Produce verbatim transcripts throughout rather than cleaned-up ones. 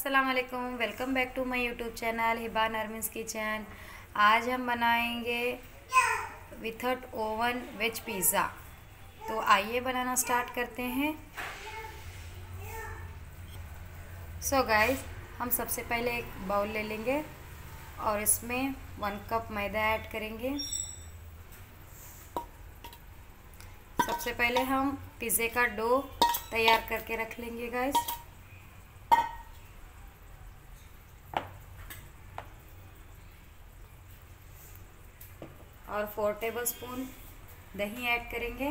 अस्सलाम वालेकुम, welcome back to my YouTube channel Hiba Narmin's kitchen. आज हम बनाएंगे विथआउट ओवन वेज पिज़्ज़ा। तो आइए बनाना स्टार्ट करते हैं। सो गाइस, हम सबसे पहले एक बाउल ले लेंगे और इसमें वन कप मैदा ऐड करेंगे। सबसे पहले हम पिज़्ज़े का डो तैयार करके रख लेंगे गाइस। और फोर टेबल स्पून दही ऐड करेंगे।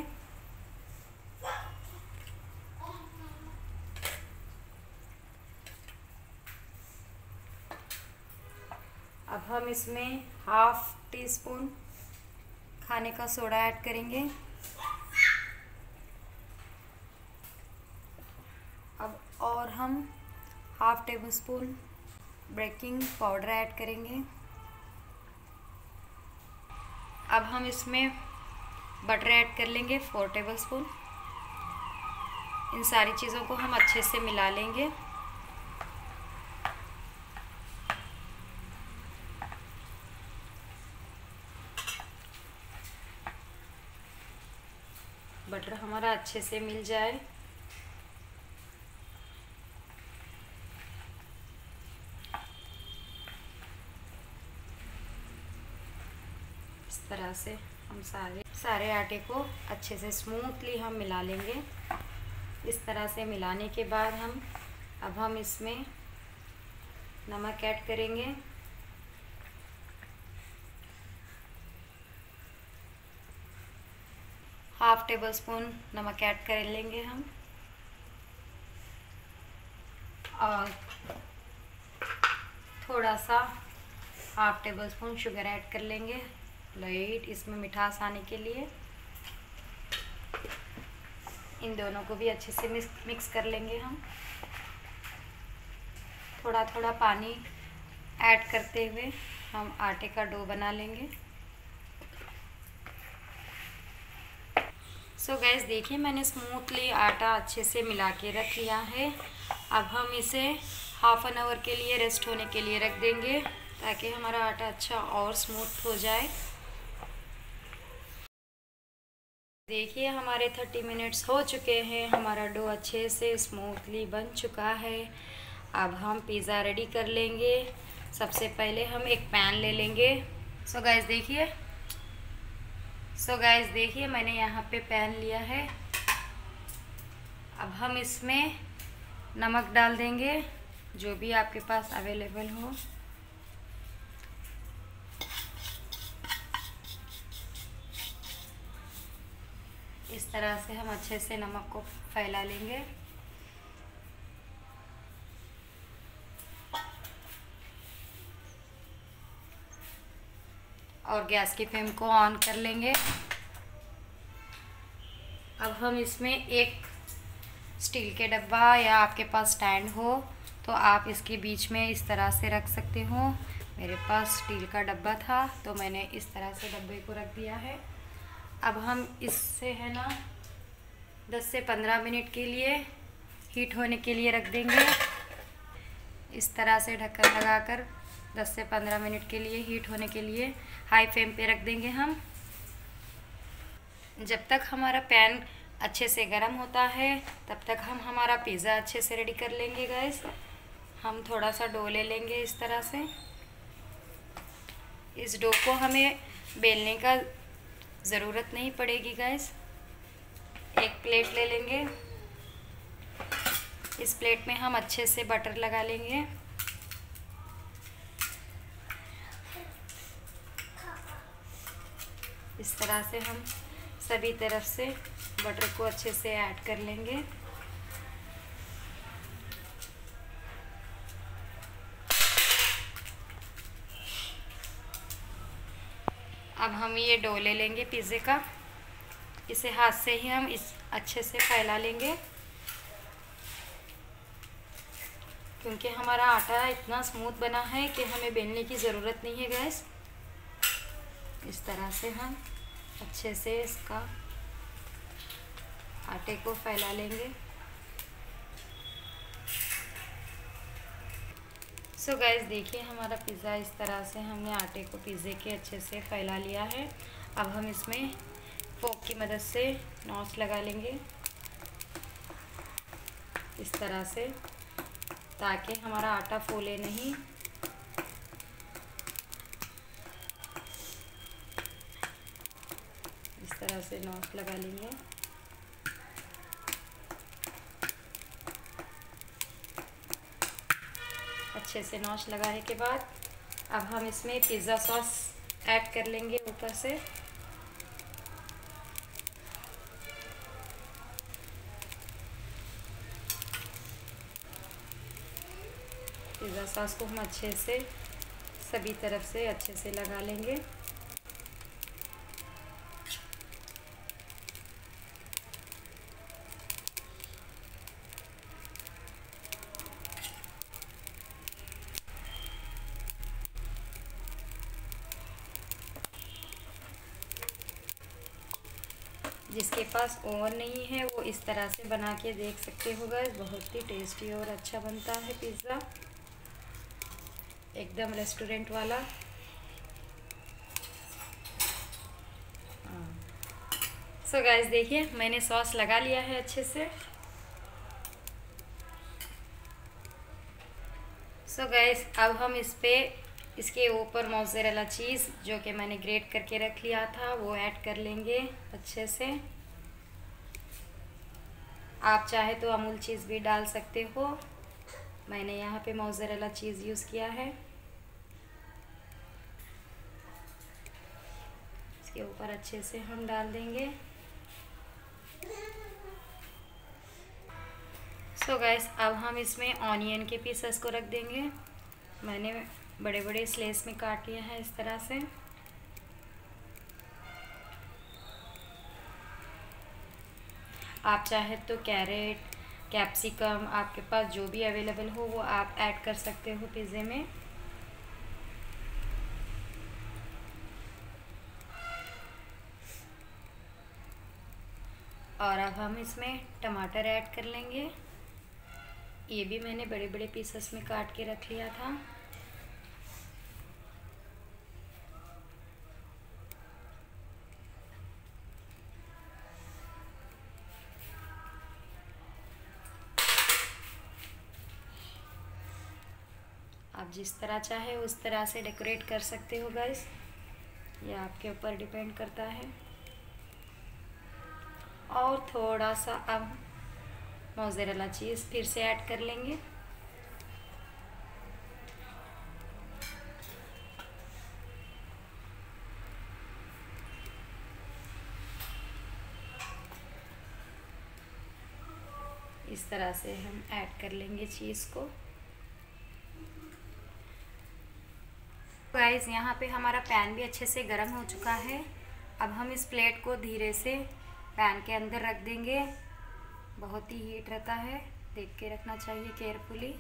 अब हम इसमें हाफ टी स्पून खाने का सोडा ऐड करेंगे। अब और हम half tablespoon baking powder add करेंगे। अब हम इसमें बटर ऐड कर लेंगे फोर टेबल स्पून। इन सारी चीज़ों को हम अच्छे से मिला लेंगे। बटर हमारा अच्छे से मिल जाए। इस तरह से हम सारे सारे आटे को अच्छे से स्मूथली हम मिला लेंगे। इस तरह से मिलाने के बाद हम अब हम इसमें नमक ऐड करेंगे। हाफ टेबल स्पून नमक ऐड कर लेंगे हम। और थोड़ा सा half tablespoon sugar add कर लेंगे, लाइट इसमें मिठास आने के लिए। इन दोनों को भी अच्छे से मिक्स मिक्स कर लेंगे हम। थोड़ा थोड़ा पानी ऐड करते हुए हम आटे का डो बना लेंगे। सो so गैस देखिए, मैंने स्मूथली आटा अच्छे से मिला के रख लिया है। अब हम इसे हाफ एन आवर के लिए रेस्ट होने के लिए रख देंगे ताकि हमारा आटा अच्छा और स्मूथ हो जाए। देखिए हमारे थर्टी मिनट्स हो चुके हैं। हमारा डो अच्छे से स्मूथली बन चुका है। अब हम पिज़्ज़ा रेडी कर लेंगे। सबसे पहले हम एक पैन ले लेंगे। सो गाइस देखिए सो गाइस देखिए मैंने यहाँ पे पैन लिया है। अब हम इसमें नमक डाल देंगे, जो भी आपके पास अवेलेबल हो। इस तरह से हम अच्छे से नमक को फैला लेंगे। और गैस की फ्लेम को ऑन कर लेंगे। अब हम इसमें एक स्टील के डब्बा या आपके पास स्टैंड हो तो आप इसके बीच में इस तरह से रख सकते हो। मेरे पास स्टील का डब्बा था तो मैंने इस तरह से डब्बे को रख दिया है। अब हम इससे है ना दस से पंद्रह मिनट के लिए हीट होने के लिए रख देंगे। इस तरह से ढक्कन लगाकर दस से पंद्रह मिनट के लिए हीट होने के लिए हाई फ्लेम पे रख देंगे हम। जब तक हमारा पैन अच्छे से गर्म होता है तब तक हम हमारा पिज़्ज़ा अच्छे से रेडी कर लेंगे गाइस। हम थोड़ा सा डो ले लेंगे इस तरह से। इस डो को हमें बेलने का ज़रूरत नहीं पड़ेगी गाइस। एक प्लेट ले लेंगे। इस प्लेट में हम अच्छे से बटर लगा लेंगे। इस तरह से हम सभी तरफ से बटर को अच्छे से ऐड कर लेंगे। अब हम ये डो ले लेंगे पिज़्ज़े का। इसे हाथ से ही हम इस अच्छे से फैला लेंगे, क्योंकि हमारा आटा इतना स्मूथ बना है कि हमें बेलने की ज़रूरत नहीं है गैस। इस तरह से हम अच्छे से इसका आटे को फैला लेंगे। सो गाइस देखिए हमारा पिज़्ज़ा इस तरह से हमने आटे को पिज़्ज़े के अच्छे से फैला लिया है। अब हम इसमें फोक की मदद से नॉच लगा लेंगे इस तरह से, ताकि हमारा आटा फूले नहीं। इस तरह से नॉच लगा लेंगे। अच्छे से नॉच लगाने के बाद अब हम इसमें पिज़्ज़ा सॉस ऐड कर लेंगे ऊपर से। पिज़्ज़ा सॉस को हम अच्छे से सभी तरफ से अच्छे से लगा लेंगे। जिसके पास ओवन नहीं है वो इस तरह से बना के देख सकते हो गाइस, बहुत ही टेस्टी और अच्छा बनता है पिज़्ज़ा, एकदम रेस्टोरेंट वाला। सो गाइस देखिए मैंने सॉस लगा लिया है अच्छे से। सो so गाइस अब हम इस पे इसके ऊपर मोज़रेला चीज़ जो कि मैंने ग्रेट करके रख लिया था वो ऐड कर लेंगे अच्छे से। आप चाहे तो अमूल चीज़ भी डाल सकते हो, मैंने यहाँ पे मोज़रेला चीज़ यूज़ किया है। इसके ऊपर अच्छे से हम डाल देंगे। सो so गाइस अब हम इसमें ऑनियन के पीसेस को रख देंगे। मैंने बड़े बड़े स्लेस में काट लिया है इस तरह से। आप चाहे तो कैरेट, कैप्सिकम, आपके पास जो भी अवेलेबल हो वो आप ऐड कर सकते हो पिज़्ज़े में। और अब हम इसमें टमाटर ऐड कर लेंगे। ये भी मैंने बड़े बड़े पीसेस में काट के रख लिया था। आप जिस तरह चाहे उस तरह से डेकोरेट कर सकते हो गाइस, ये आपके ऊपर डिपेंड करता है। और थोड़ा सा अब मोज़रेला चीज़ फिर से ऐड कर लेंगे। इस तरह से हम ऐड कर लेंगे चीज़ को। गाइस यहाँ पे हमारा पैन भी अच्छे से गर्म हो चुका है। अब हम इस प्लेट को धीरे से पैन के अंदर रख देंगे। बहुत ही हीट रहता है, देख के रखना चाहिए केयरफुली।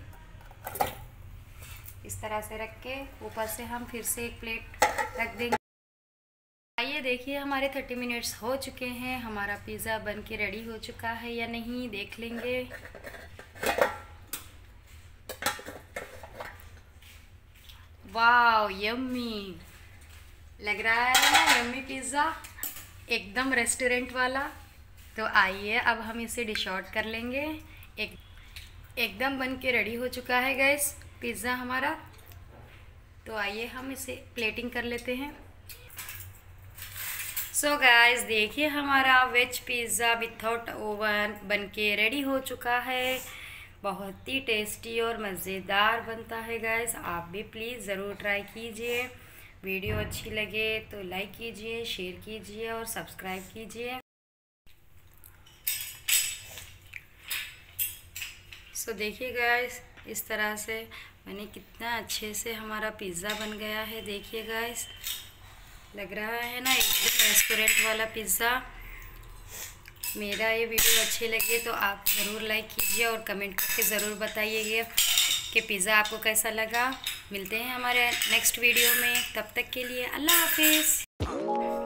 इस तरह से रख के ऊपर से हम फिर से एक प्लेट रख देंगे। आइए देखिए हमारे तीस मिनट्स हो चुके हैं। हमारा पिज़्ज़ा बन के रेडी हो चुका है या नहीं देख लेंगे। वाव यम्मी लग रहा है ना, यम्मी पिज़्ज़ा एकदम रेस्टोरेंट वाला। तो आइए अब हम इसे डिश आउट कर लेंगे। एक एकदम बन के रेडी हो चुका है गाइस पिज़्ज़ा हमारा। तो आइए हम इसे प्लेटिंग कर लेते हैं। सो so गाइस देखिए हमारा वेज पिज़्ज़ा विथआउट ओवन बन के रेडी हो चुका है। बहुत ही टेस्टी और मज़ेदार बनता है गाइस, आप भी प्लीज़ ज़रूर ट्राई कीजिए। वीडियो अच्छी लगे तो लाइक कीजिए, शेयर कीजिए और सब्सक्राइब कीजिए। सो so देखिए गाइस इस तरह से मैंने कितना अच्छे से हमारा पिज़्ज़ा बन गया है। देखिए गाइस लग रहा है ना एकदम रेस्टोरेंट वाला पिज़्ज़ा। मेरा ये वीडियो अच्छे लगे तो आप ज़रूर लाइक कीजिए और कमेंट करके ज़रूर बताइएगा कि पिज़्ज़ा आपको कैसा लगा। मिलते हैं हमारे नेक्स्ट वीडियो में, तब तक के लिए अल्लाह हाफिज़।